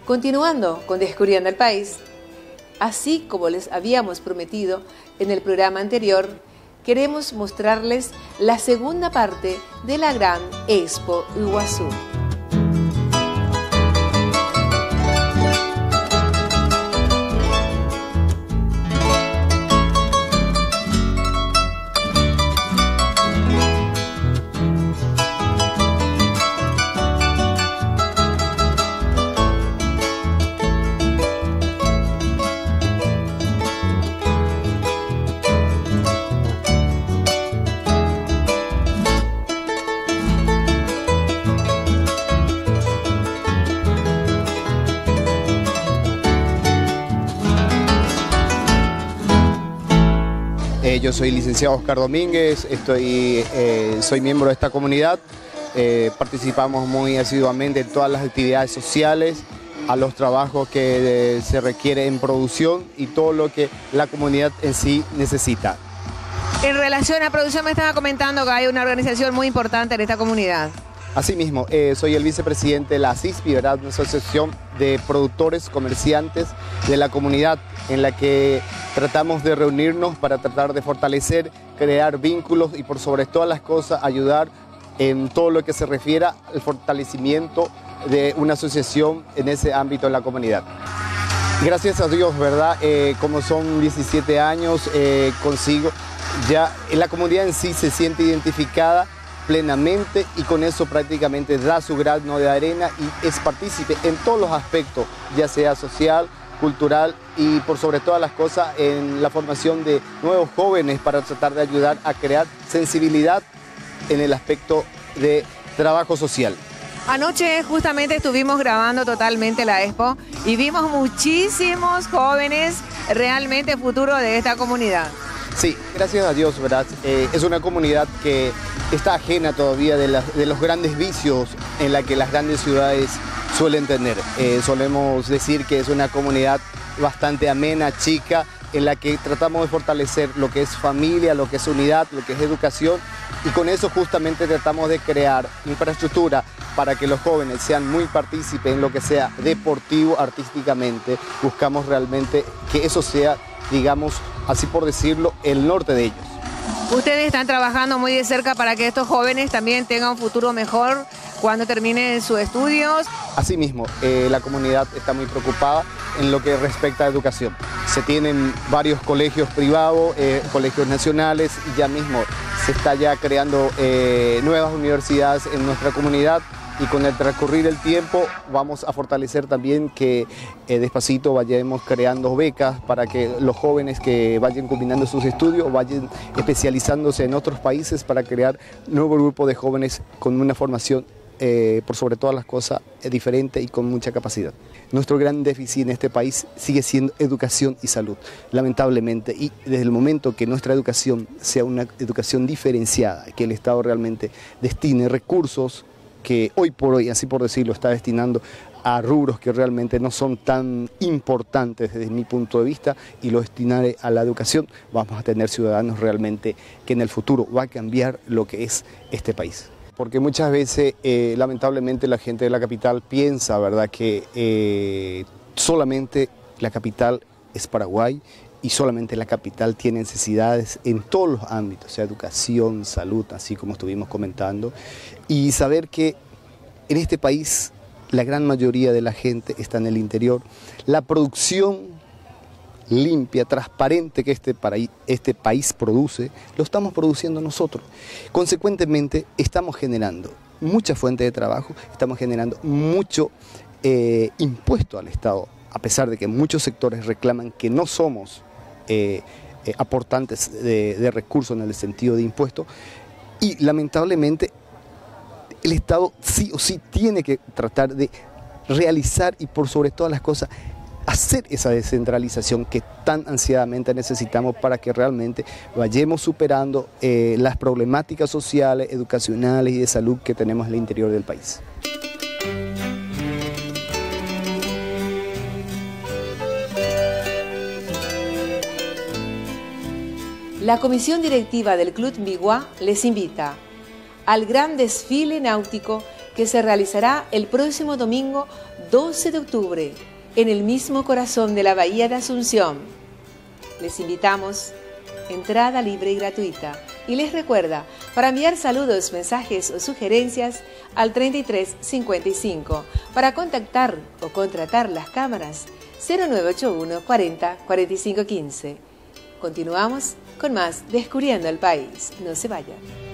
Continuando con Descubriendo el País, así como les habíamos prometido en el programa anterior, queremos mostrarles la segunda parte de la Gran Expo Iguazú. Yo soy licenciado Oscar Domínguez, soy miembro de esta comunidad, participamos muy asiduamente en todas las actividades sociales, a los trabajos que se requiere en producción y todo lo que la comunidad en sí necesita. En relación a producción me estaba comentando que hay una organización muy importante en esta comunidad. Asimismo, soy el vicepresidente de la ASISPI, ¿verdad? Una asociación de productores, comerciantes de la comunidad, en la que tratamos de reunirnos para tratar de fortalecer, crear vínculos y por sobre todas las cosas ayudar en todo lo que se refiera al fortalecimiento de una asociación en ese ámbito de la comunidad. Gracias a Dios, ¿verdad? Como son 17 años, consigo, ya la comunidad en sí se siente identificada plenamente y con eso prácticamente da su grano de arena y es partícipe en todos los aspectos, ya sea social, cultural y por sobre todas las cosas en la formación de nuevos jóvenes para tratar de ayudar a crear sensibilidad en el aspecto de trabajo social. Anoche justamente estuvimos grabando totalmente la expo y vimos muchísimos jóvenes realmente futuro de esta comunidad. Sí, gracias a Dios, ¿verdad? Es una comunidad que está ajena todavía de los grandes vicios en la que las grandes ciudades suelen tener. Solemos decir que es una comunidad bastante amena, chica, en la que tratamos de fortalecer lo que es familia, lo que es unidad, lo que es educación y con eso justamente tratamos de crear infraestructura para que los jóvenes sean muy partícipes en lo que sea deportivo, artísticamente. Buscamos realmente que eso sea, digamos, así por decirlo, el norte de ellos. Ustedes están trabajando muy de cerca para que estos jóvenes también tengan un futuro mejor cuando terminen sus estudios. Asimismo, la comunidad está muy preocupada en lo que respecta a educación. Se tienen varios colegios privados, colegios nacionales y ya mismo se está ya creando nuevas universidades en nuestra comunidad. Y con el transcurrir del tiempo vamos a fortalecer también que despacito vayamos creando becas para que los jóvenes que vayan combinando sus estudios vayan especializándose en otros países para crear un nuevo grupo de jóvenes con una formación por sobre todas las cosas diferente y con mucha capacidad. Nuestro gran déficit en este país sigue siendo educación y salud, lamentablemente, y desde el momento que nuestra educación sea una educación diferenciada, que el Estado realmente destine recursos que hoy por hoy, así por decirlo, está destinando a rubros que realmente no son tan importantes desde mi punto de vista y lo destinaré a la educación, vamos a tener ciudadanos realmente que en el futuro va a cambiar lo que es este país. Porque muchas veces, lamentablemente, la gente de la capital piensa, ¿verdad?, que solamente la capital es Paraguay y solamente la capital tiene necesidades en todos los ámbitos, sea educación, salud, así como estuvimos comentando, y saber que en este país la gran mayoría de la gente está en el interior. La producción limpia, transparente que este país produce, lo estamos produciendo nosotros. Consecuentemente, estamos generando mucha fuente de trabajo, estamos generando mucho impuesto al Estado, a pesar de que muchos sectores reclaman que no somos aportantes de recursos en el sentido de impuestos, y lamentablemente el Estado sí o sí tiene que tratar de realizar y por sobre todas las cosas hacer esa descentralización que tan ansiadamente necesitamos para que realmente vayamos superando las problemáticas sociales, educacionales y de salud que tenemos en el interior del país. La comisión directiva del Club Mbigua les invita al gran desfile náutico que se realizará el próximo domingo 12 de octubre, en el mismo corazón de la Bahía de Asunción. Les invitamos, entrada libre y gratuita. Y les recuerda, para enviar saludos, mensajes o sugerencias al 3355. Para contactar o contratar las cámaras, 0981 40 45 15. Continuamos con más Descubriendo el País. No se vayan.